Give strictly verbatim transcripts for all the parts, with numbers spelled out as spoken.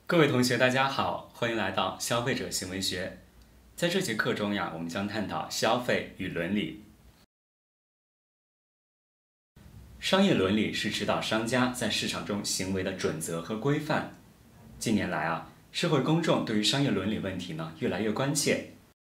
各位同学，大家好，欢迎来到消费者行为学。在这节课中呀，我们将探讨消费与伦理。商业伦理是指导商家在市场中行为的准则和规范。近年来啊，社会公众对于商业伦理问题呢越来越关切。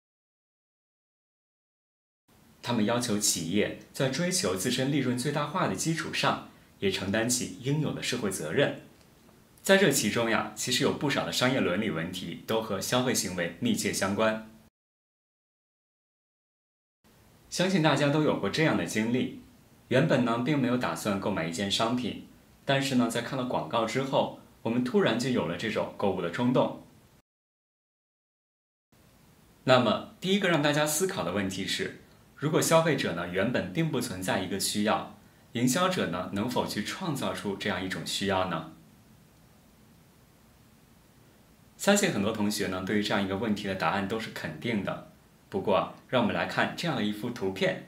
他们要求企业在追求自身利润最大化的基础上，也承担起应有的社会责任。在这其中呀，其实有不少的商业伦理问题都和消费行为密切相关。相信大家都有过这样的经历，原本呢并没有打算购买一件商品，但是呢在看了广告之后，我们突然就有了这种购物的冲动。那么第一个让大家思考的问题是，如果消费者呢原本并不存在一个需要，营销者呢能否去创造出这样一种需要呢？相信很多同学呢，对于这样一个问题的答案都是肯定的。不过，让我们来看这样的一幅图片。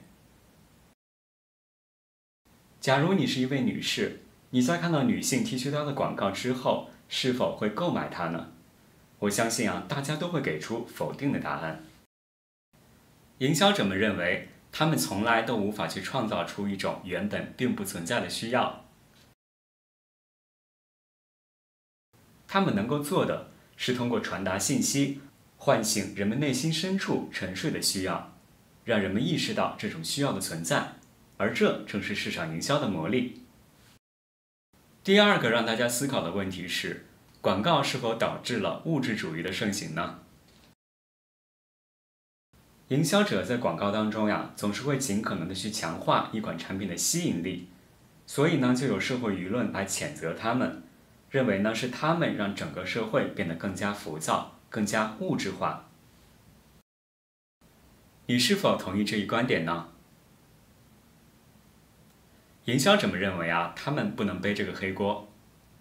假如你是一位女士，你在看到女性剃须刀的广告之后，是否会购买它呢？我相信啊，大家都会给出否定的答案。营销者们认为，他们从来都无法去创造出一种原本并不存在的需要。他们能够做的是通过传达信息，唤醒人们内心深处沉睡的需要，让人们意识到这种需要的存在，而这正是市场营销的魔力。第二个让大家思考的问题是，广告是否导致了物质主义的盛行呢？营销者在广告当中呀，总是会尽可能的去强化一款产品的吸引力，所以呢，就有社会舆论来谴责他们。认为呢是他们让整个社会变得更加浮躁、更加物质化。你是否同意这一观点呢？营销者们认为啊，他们不能背这个黑锅。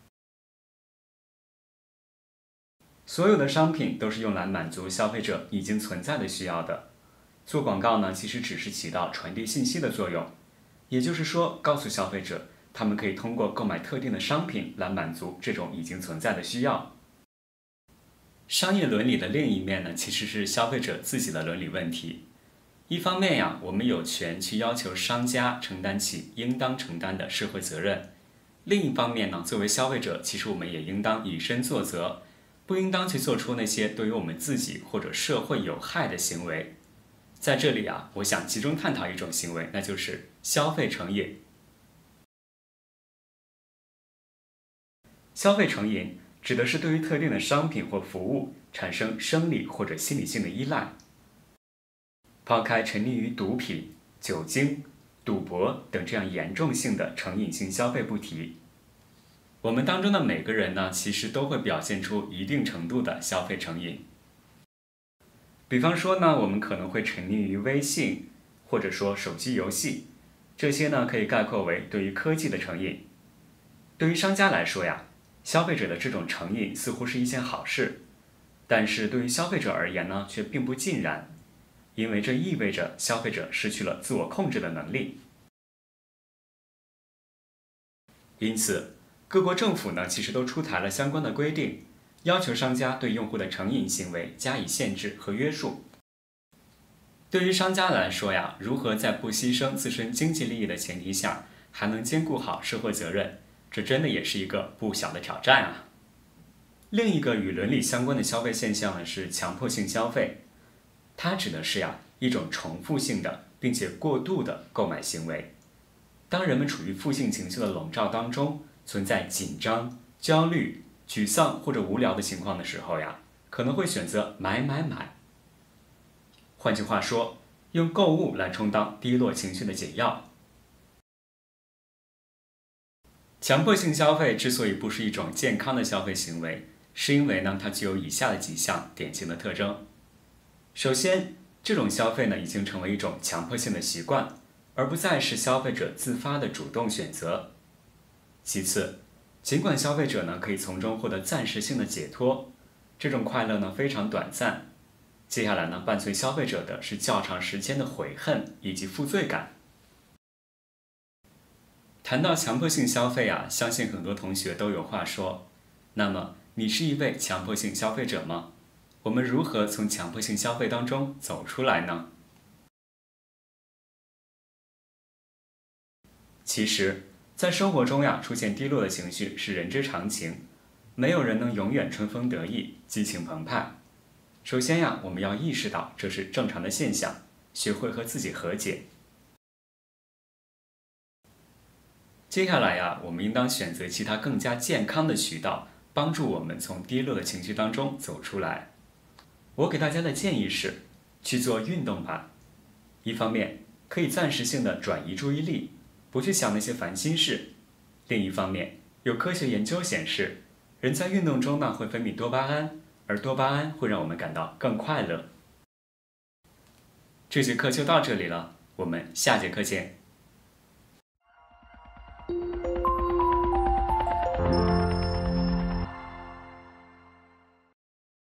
所有的商品都是用来满足消费者已经存在的需要的。做广告呢，其实只是起到传递信息的作用，也就是说，告诉消费者，他们可以通过购买特定的商品来满足这种已经存在的需要。商业伦理的另一面呢，其实是消费者自己的伦理问题。一方面呀，我们有权去要求商家承担起应当承担的社会责任；另一方面呢，作为消费者，其实我们也应当以身作则，不应当去做出那些对于我们自己或者社会有害的行为。在这里啊，我想集中探讨一种行为，那就是消费成瘾。消费成瘾指的是对于特定的商品或服务产生生理或者心理性的依赖。抛开沉溺于毒品、酒精、赌博等这样严重性的成瘾性消费不提，我们当中的每个人呢，其实都会表现出一定程度的消费成瘾。比方说呢，我们可能会沉溺于微信，或者说手机游戏，这些呢可以概括为对于科技的成瘾。对于商家来说呀，消费者的这种成瘾似乎是一件好事，但是对于消费者而言呢，却并不尽然，因为这意味着消费者失去了自我控制的能力。因此，各国政府呢，其实都出台了相关的规定，要求商家对用户的成瘾行为加以限制和约束。对于商家来说呀，如何在不牺牲自身经济利益的前提下，还能兼顾好社会责任，这真的也是一个不小的挑战啊！另一个与伦理相关的消费现象呢，是强迫性消费。它指的是呀一种重复性的并且过度的购买行为。当人们处于负性情绪的笼罩当中，存在紧张、焦虑、沮丧或者无聊的情况的时候呀，可能会选择买买买。换句话说，用购物来充当低落情绪的解药。强迫性消费之所以不是一种健康的消费行为，是因为呢，它具有以下的几项典型的特征。首先，这种消费呢已经成为一种强迫性的习惯，而不再是消费者自发的主动选择。其次，尽管消费者呢可以从中获得暂时性的解脱，这种快乐呢非常短暂。接下来呢，伴随消费者的是较长时间的悔恨以及负罪感。谈到强迫性消费啊，相信很多同学都有话说。那么， 你是一位强迫性消费者吗？我们如何从强迫性消费当中走出来呢？其实，在生活中呀，出现低落的情绪是人之常情，没有人能永远春风得意、激情澎湃。首先呀，我们要意识到这是正常的现象，学会和自己和解。接下来呀，我们应当选择其他更加健康的渠道，帮助我们从低落的情绪当中走出来。我给大家的建议是，去做运动吧。一方面，可以暂时性的转移注意力，不去想那些烦心事；另一方面，有科学研究显示，人在运动中呢会分泌多巴胺，而多巴胺会让我们感到更快乐。这节课就到这里了，我们下节课见。